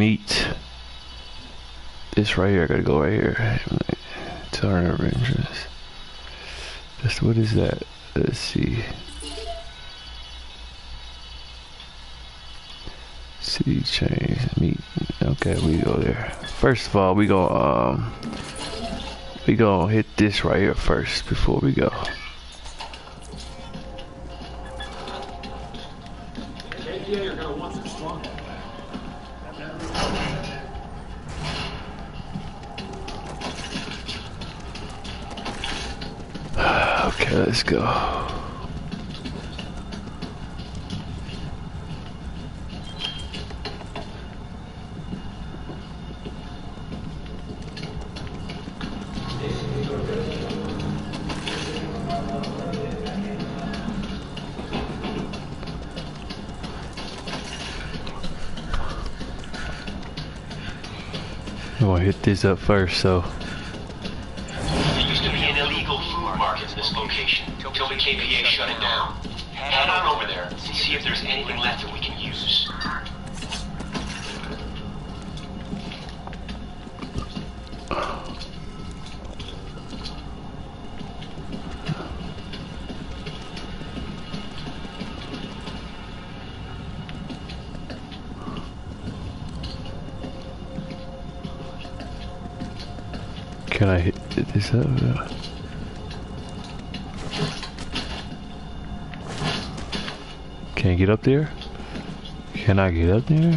meet. This right here, I gotta go right here. Turn of entrance. That's what is that? Let's see. City change meet. Okay, we go there. First of all, we gonna hit this right here first before we go. You're gonna want some strong. Okay, let's go. I'm gonna hit this up first, so. There used to be an illegal food market in this location, till the KPA shut it down. Head on over there and see if there's anything left that we can use. Can I hit this up? Can't get up there? Can I get up there?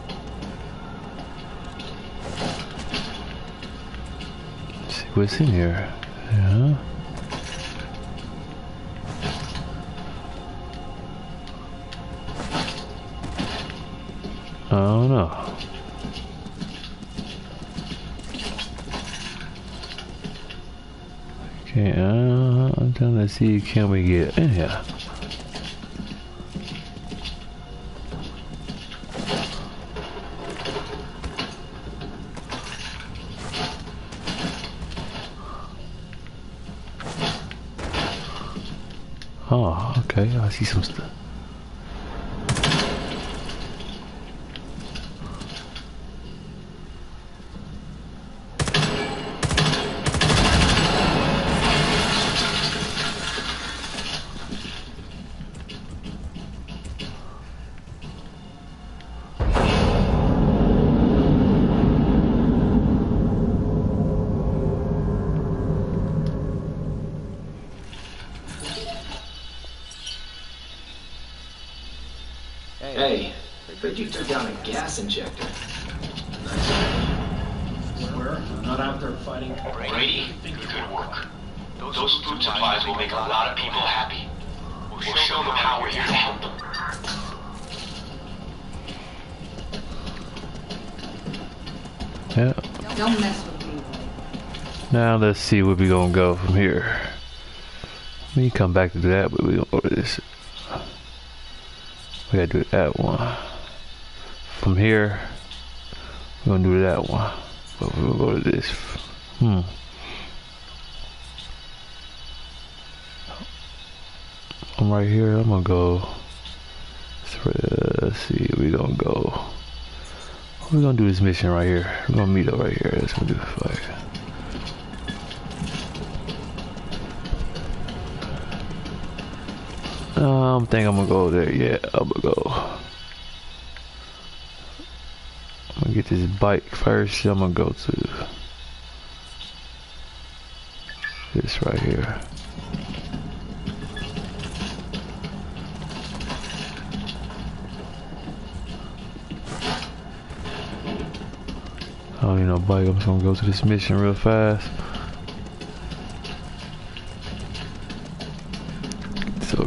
Let's see what's in here. Yeah. I don't know. Okay, I'm trying to see, can we get in here? Oh, okay, I see some stuff. Hey, heard you took down a gas injector. Where? Not out there fighting. Brady, good work. Those food supplies will make a lot of people happy. We'll show them how we're here to help them. Yeah. Don't mess with me. Now let's see where we gonna go from here. We can come back to that, but we gonna go to this. We gotta do that one. From here, we're gonna do that one. But we'll go to this. I'm right here. I'm gonna go. Let's see. We gonna go. We're gonna do this mission right here. We're gonna meet up right here. That's gonna do the flag. I think I'm gonna go there. Yeah, I'm gonna go. I'm gonna get this bike first. I'm gonna go to this right here. I don't need no bike. I'm just gonna go to this mission real fast. So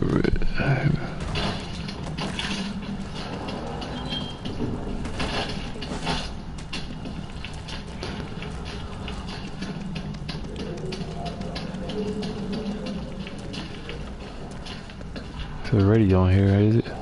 so the radio on here, is it?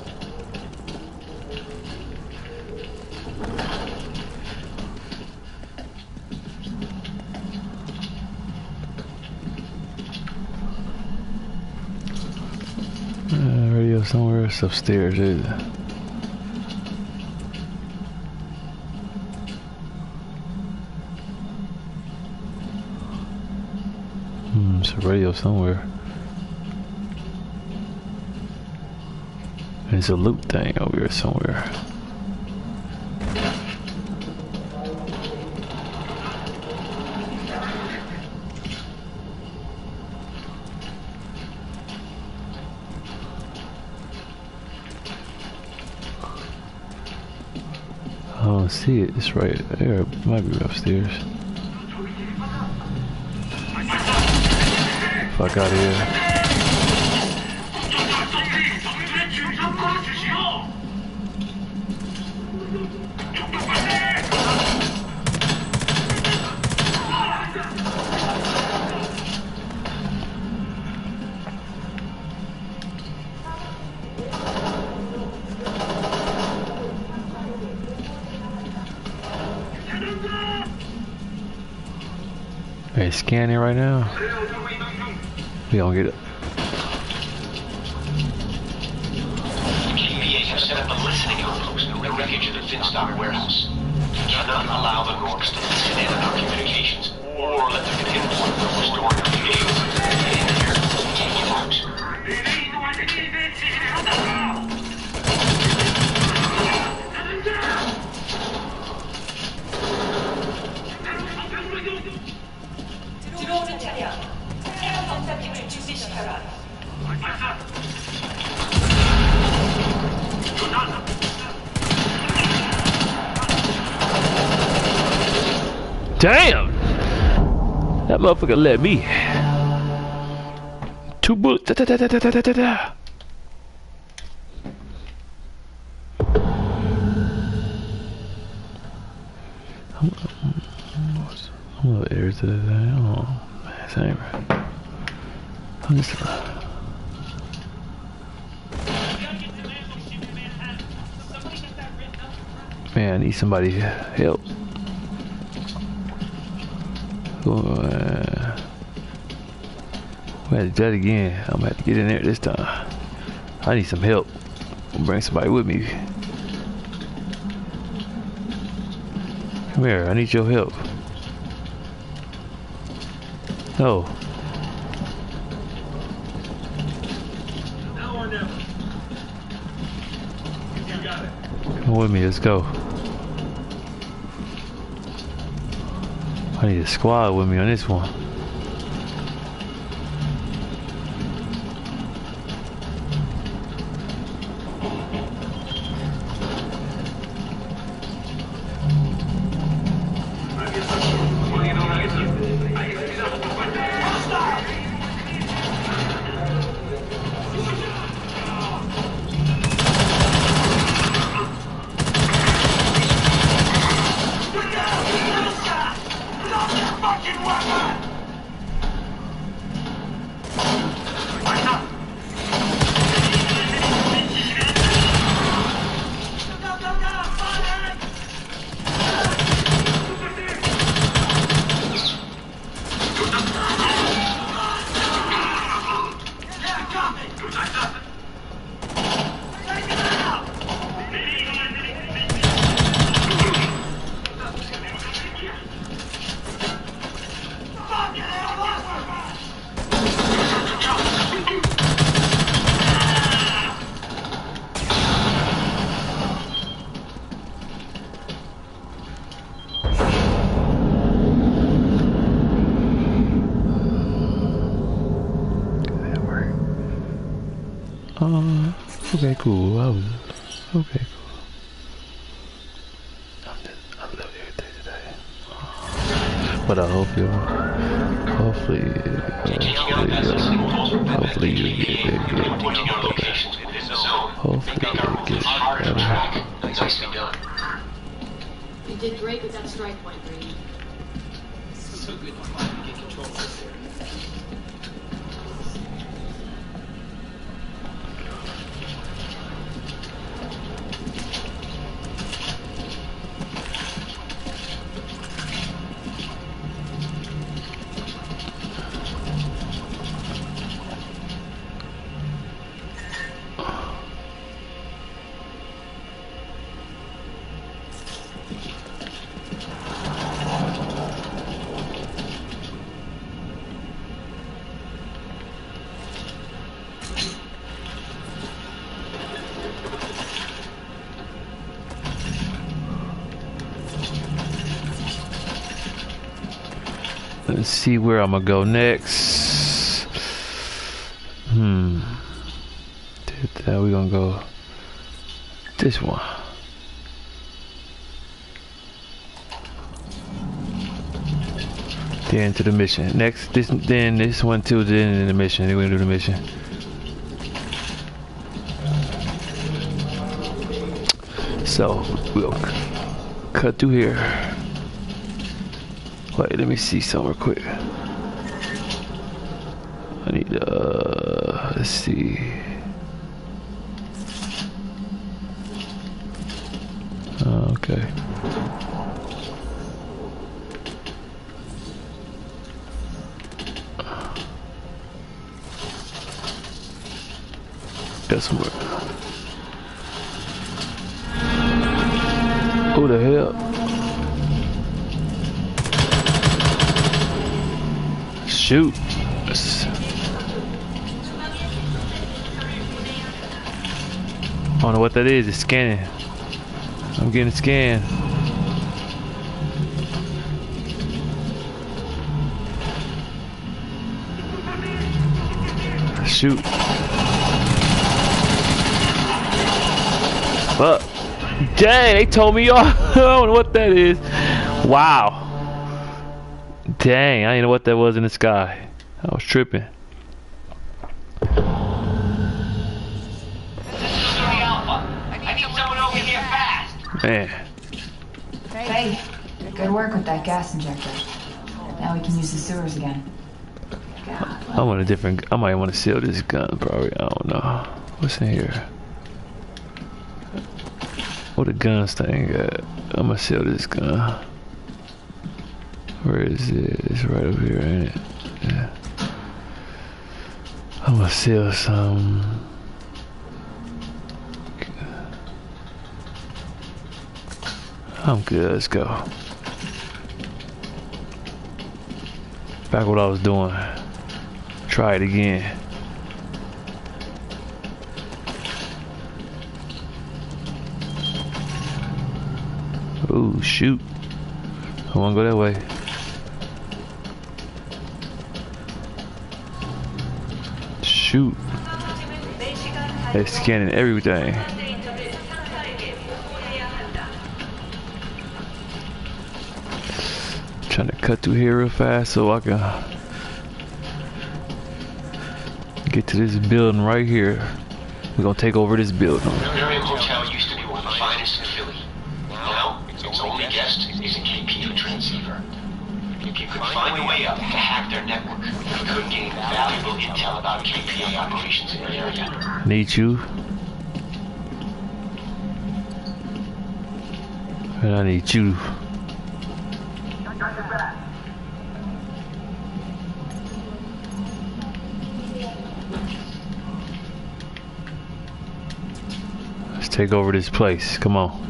Radio somewhere. It's upstairs, is it? a radio somewhere. There's a loot thing over here somewhere. I don't see it. It's right there. It might be upstairs. Fuck out of here. Hey, scanning right now. We don't get it. KPA have set up a listening outpost in the wreckage of the Finstock warehouse. Do not allow the Norks to listen in on our communications, or let them pinpoint where we're storing our vehicles. Get in here and take it out. 들어오는 차량, 해당 검사팀을 주시시켜라. Damn! That motherfucker let me. 2 bullets. Da, da, da, da, da, da, da, da. What areas did I? Oh, man, same. I'm just. Man, I need somebody help. Oh, we had to do that again. I'm gonna have to get in there this time. I need some help. I'll bring somebody with me. Come here, I need your help. No. Now or never. You got it. Come with me, let's go. I need a squad with me on this one. Okay, cool. Okay, cool. I love everything today. But I hope you, hopefully you get Hopefully it gets better. Nicely done. You did great with that strike point, Green. So good to finally get control of this area. Let's see where I'm gonna go next. Did that, we gonna go this one. Then to the mission. Next, then this one too. Then in the mission. Then we're gonna do the mission. So we'll cut through here. Wait, let me see somewhere quick. I need let's see. Okay. That's what. Who the hell? Shoot. I don't know what that is. It's scanning. I'm getting scanned. Shoot. Fuck. Dang, they told me off. I don't know what that is. Wow. Dang, I didn't know what that was in the sky. I was tripping. This is Surrey Alpha. I need someone over here fast. Man. Hey, good work with that gas injector. Now we can use the sewers again. I want a different. I might want to seal this gun, probably. I don't know. What's in here? What a guns thing at? I'm gonna seal this gun. Where is it? It's right over here, ain't it? Yeah. I'm gonna seal some. I'm good. Let's go. Back what I was doing. Try it again. Ooh, shoot. I wanna go that way. Shoot. They're scanning everything. Trying to cut through here real fast so I can get to this building right here. We're gonna take over this building. Miriam Hotel used to be one of the finest in Philly. Now, its only guest is a KPU transceiver. If you could find a way up to hack their network, you could gain valuable intel about KPA operations in the area. Need you. And I need you. Let's take over this place. Come on.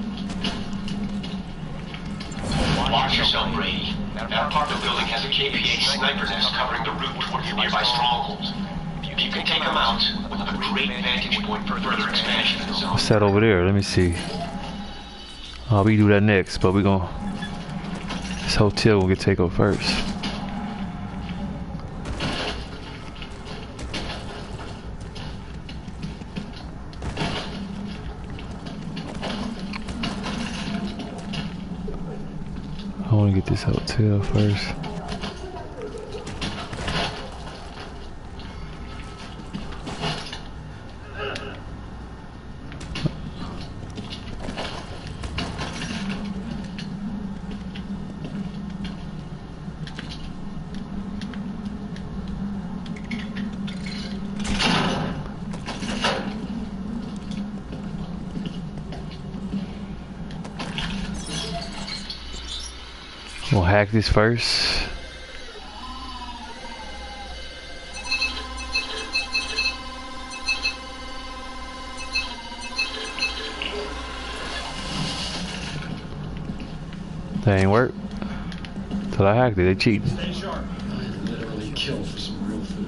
Watch yourself, Brady. That part of the building has a KPA sniper nest covering the route toward the nearby strongholds. If you can take them out, we'll have a great vantage point for further expansion of the zone. What's that over there? Let me see. We do that next, but we're gonna. This hotel will get taken over first. I want to get this hotel first. We'll hack this first. That ain't work. Till I hacked it, they cheating. Stay sharp. I literally killed for some real food.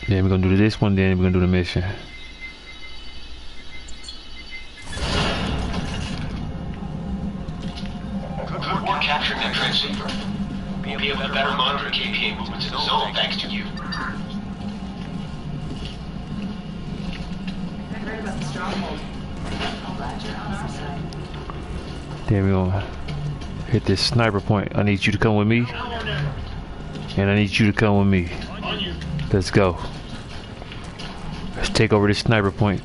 Then we're gonna do this one, then we're gonna do the mission. We're capturing that transceiver. We'll be able to better monitor KPA movements in the zone thanks to you. I heard about the stronghold. I'm glad you're on our side. Then we're gonna hit this sniper point. I need you to come with me. And I need you to come with me. Let's go. Let's take over this sniper point.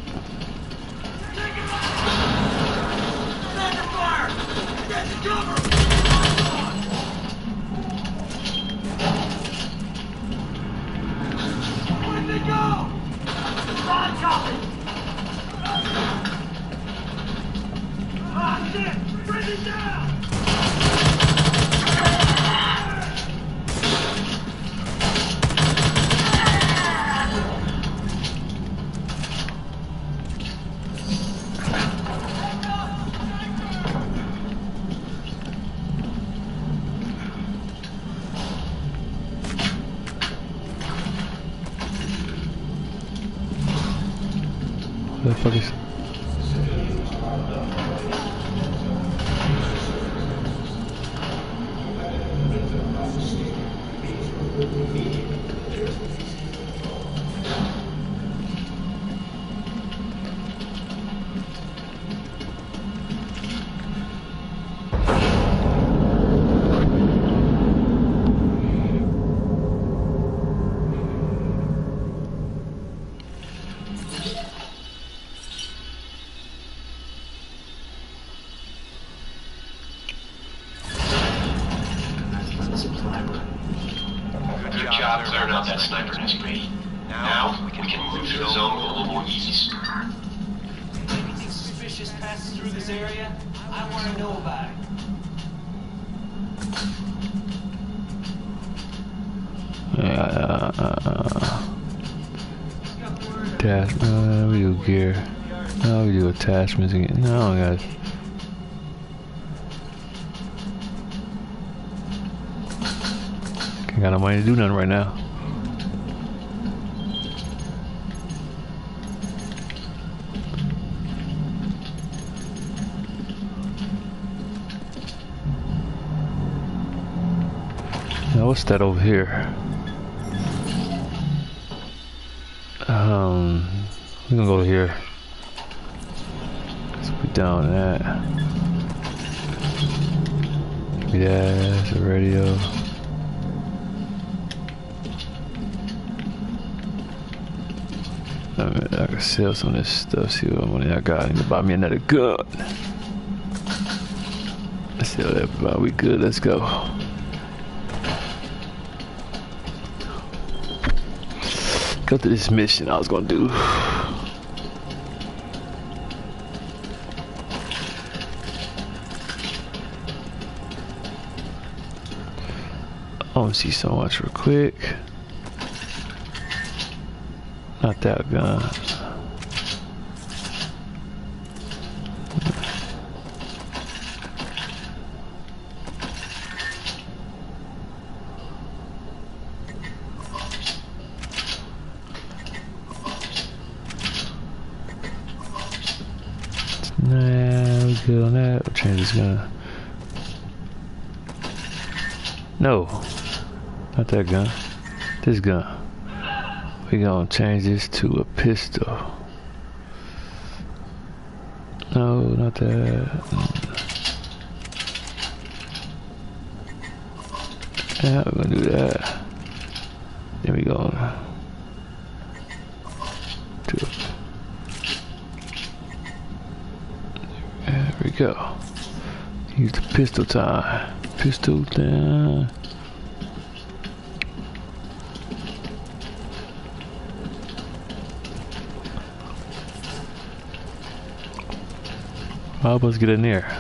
What the fuck is... Good job clearing out that sniper nest, Brady. Now, we can move through the zone with a little more ease. Anything suspicious passes through this area, I want to know about it. we do gear. No, we do attachments again. No, guys. I got no money to do nothing right now. Now what's that over here? We're gonna go here. Let's put down that. Give me that. That's a radio. I can sell some of this stuff, see what money I got. I need to buy me another gun. Let's sell that, but we good, let's go. Go to this mission I was gonna do. I wanna see so much real quick. Not that gun. Nah, we good on that. We'll change this gun. No, not that gun. This gun. We gonna change this to a pistol. No, not that. Yeah, we're gonna do that. There we go. There we go. Use the pistol time. Pistol time. Help us get in there.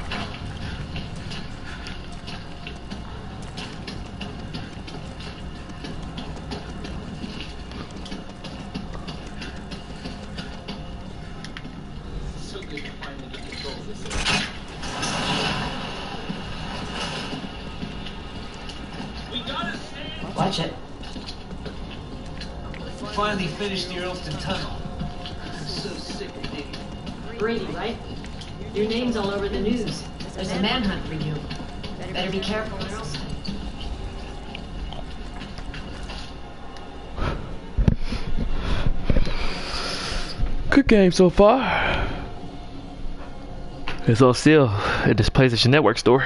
So good to finally get control of this area. We gotta stay. Watch it. finally finished the Earlston tunnel. I'm so sick of digging. Brady, right? Your name's all over the news. There's a manhunt for you. Better be careful, Earlston. Good game so far. It's all still at this PlayStation Network store.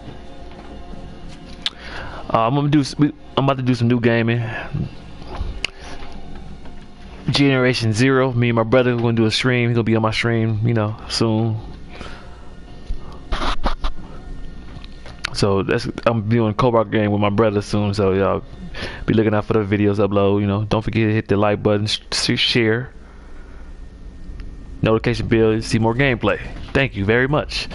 I'm about to do some new gaming. Generation Zero. Me and my brother are gonna do a stream. He's gonna be on my stream, you know, soon. So I'm doing a co-op game with my brother soon. So y'all be looking out for the videos upload. You know, don't forget to hit the like button, share, notification bell to see more gameplay. Thank you very much.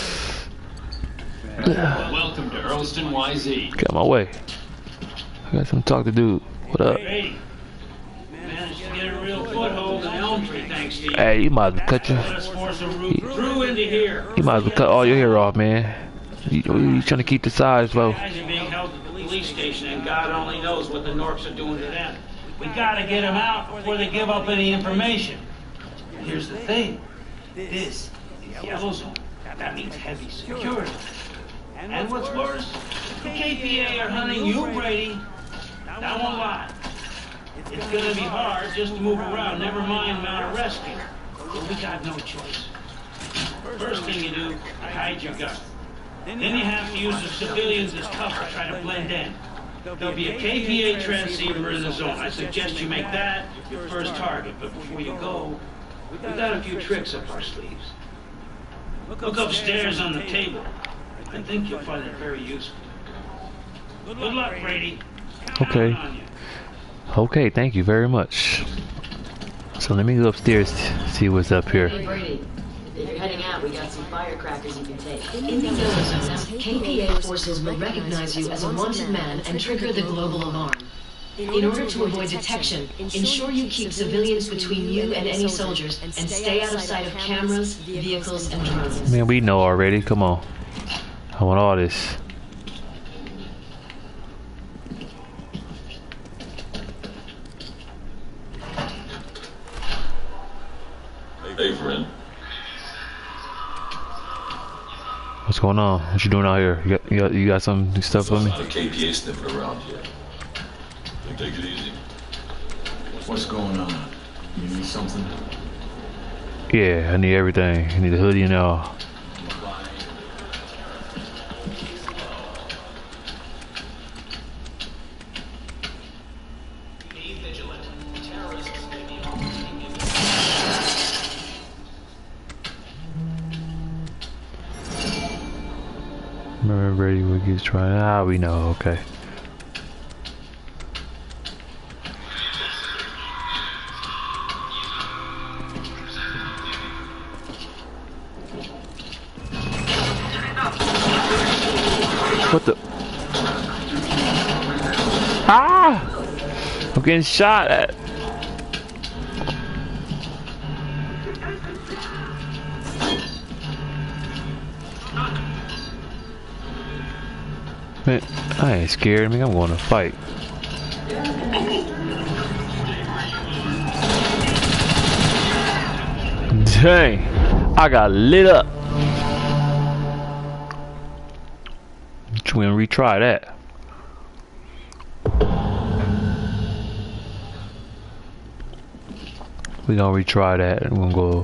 Welcome to Earlston, YZ. Get out my way. I got some talk to do. What up? Hey, managed to get a real foothold in Elm Tree, thanks to you. Hey, you might as well cut your. Let us force a route through into here. You might as well cut all your hair off, man. You trying to keep the size low. Guys are being held at the police station, and God only knows what the Norks are doing to them. We gotta get them out before they give up any information. And here's the thing. This is yellow zone. That means heavy security. And what's worse, the KPA are hunting you, Brady. That won't lie. It's gonna be hard just to move around, never mind mount a rescue. But we got no choice. First thing you do, hide your gun. Then you have to use the civilians as cover, try to blend in. There'll be a KPA transceiver in the zone. I suggest you make that your first target. But before you go, we've got a few tricks up our sleeves. Look upstairs on the table. I think you'll find it very useful. Good luck, Brady. Okay. Okay, thank you very much. So let me go upstairs to see what's up here. Hey, Brady. If you're heading out, we got some firecrackers you can take. In the yellow zones, KPA forces will recognize you as a wanted man and trigger the global alarm. In order to avoid detection, ensure you keep civilians between you and any soldiers and stay out of sight of cameras, vehicles, and drones. Man, we know already. Come on. I want all this. Hey, friend. What's going on? What you doing out here? You got some stuff for me? Not a KPA sniffing around here. Take it easy. What's going on? You need something? Yeah, I need everything. I need a hoodie and all. Be vigilant. Terrorists may be Remember Brady would keep trying. Ah, we know. Okay. What the? Ah! I'm getting shot at. Man, I ain't scared. I mean, I'm going to fight. Dang, I got lit up. We're gonna retry that. We're gonna retry that and we're gonna go.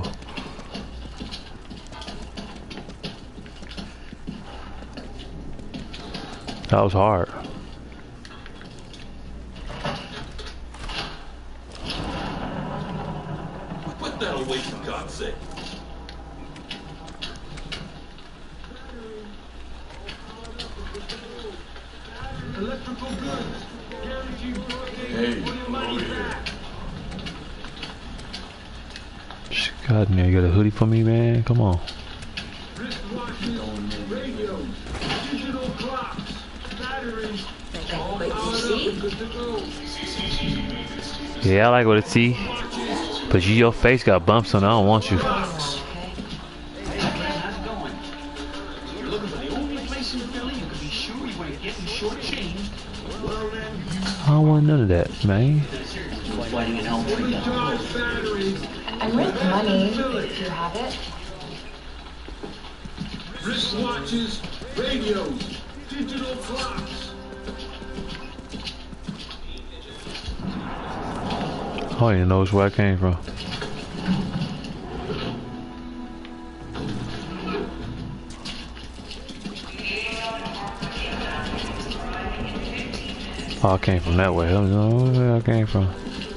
That was hard. Put that away, for God's sake. Hey, over here. God, man, you got a hoodie for me, man? Come on. Yeah, I like what it see. But your face got bumps on it. I don't want you. How's it going? You're looking for the only place in Philly you can be sure you ain't getting shortchanged. I don't want none of that, man. fighting in Hellboy down. I'm worth money if you have it. Wristwatches, radios, digital clocks. I don't even know where I came from. Oh, I came from that way. I don't know where I came from.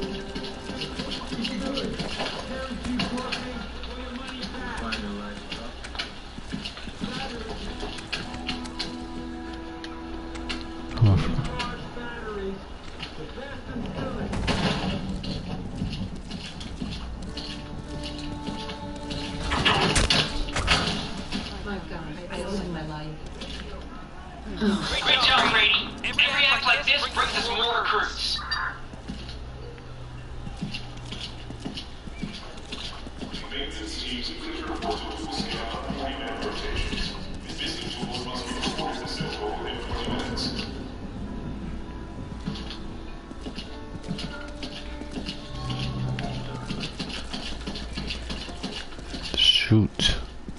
Great job, Brady. Every act like this brings us more recruits. Maintenance teams and crew reports will scan on 3-minute rotations. Missing tools must be reported to Central within 20 minutes. Shoot.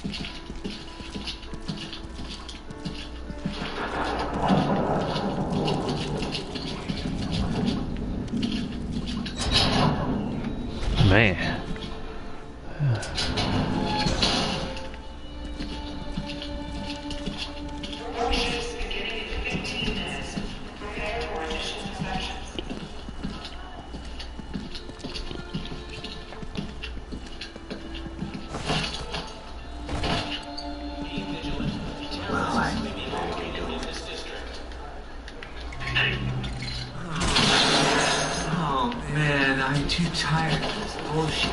Man. Workshops beginning in 15 minutes. Prepare for initial inspections. Oh man, I'm too tired of this bullshit.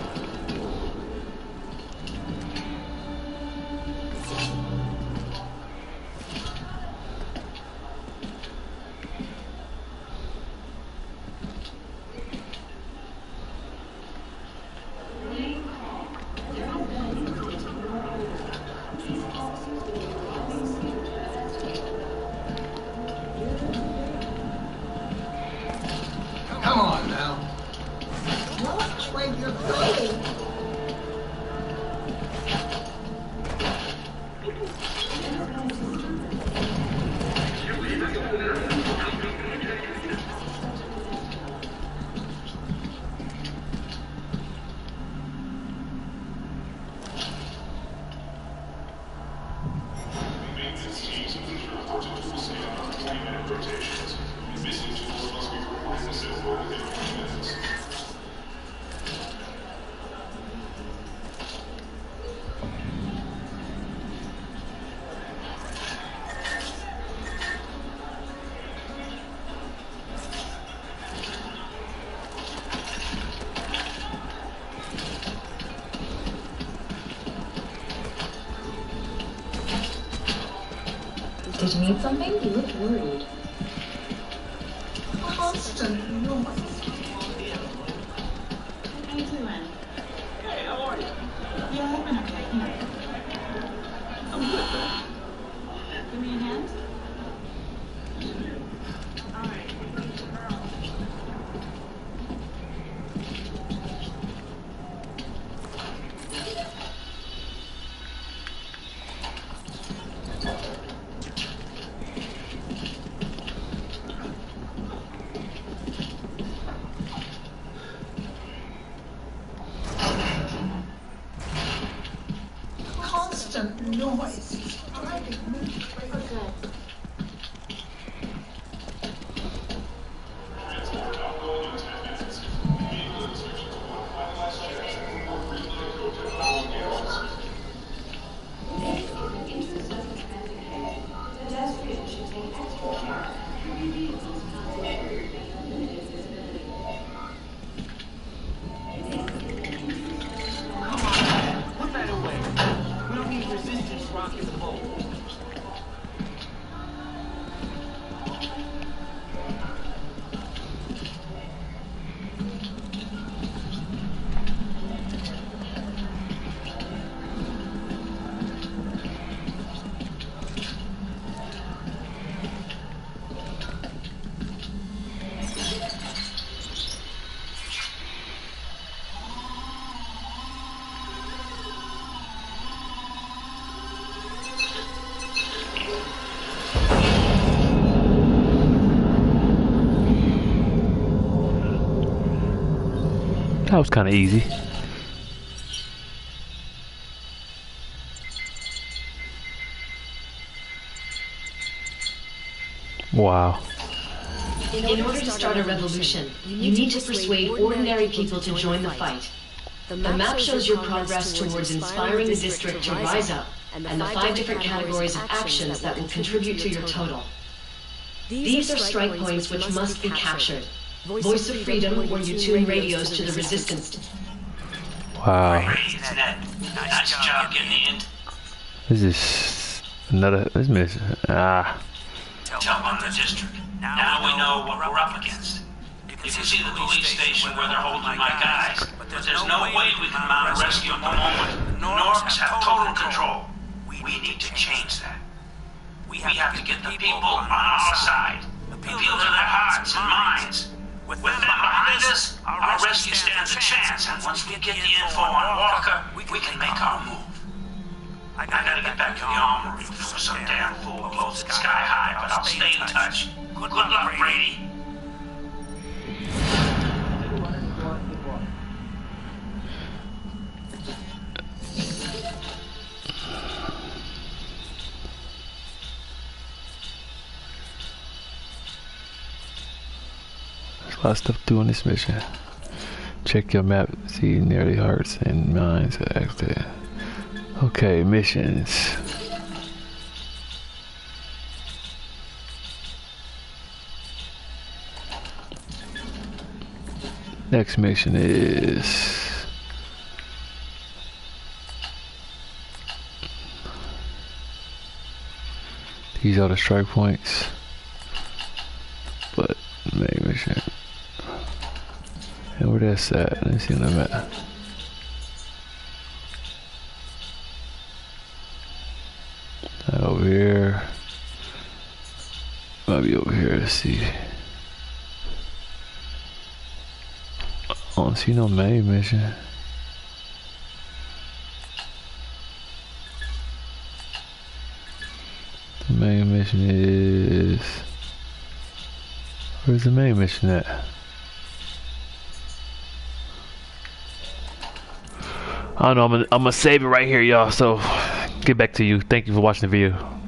Come on now. Watch where you're going. Maintenance teams and crew reports will scan on 3-minute rotations. Missing tools must be reported to Central within 20 minutes. Did you need something? You looked worried. Constant noise. How you doing? Hey, how are you? Yeah, I've been okay. I'm good, man. Give me a hand. All right. Constant noise is driving me crazy. Transport outgoing in 10 minutes. Vehicle inspections will finalize checks and report green-light hotel locations. Pedestrians should take extra care. Put that away. We don't need resistance rocking the boat. That was kind of easy. Wow. In order to start a revolution, you need to persuade ordinary people to join the fight. The map shows your progress towards inspiring the district to rise up, and the 5 different categories of actions that will contribute to your total. These are strike points which must be captured. Voice of Freedom, where you tune radios to the resistance. Wow. Nice job getting in. This is another. This mission. Tell them the district. Now we know what we're up against. You can see the police station where they're holding my guys, but there's no way we can mount a rescue at the moment. The Norks have total control. We need to change that. We have to get the people on our side. Appeal to their hearts and minds. With them behind us, our rescue stands a chance, and once we get the info on Walker, we can make our move. I gotta get back to the armory before some damn fool blows it sky high, but I'll stay in touch. Good luck, Brady. There's a lot of stuff doing this mission. Check your map, see nearly hearts and minds active. Okay, missions. Next mission is these are the strike points, but main mission. And where that's at? Let's see on the map. Over here. Might be over here. Let's see. I don't see no main mission. The main mission is. Where's the main mission at? I don't know. I'm gonna save it right here, y'all. So get back to you. Thank you for watching the video.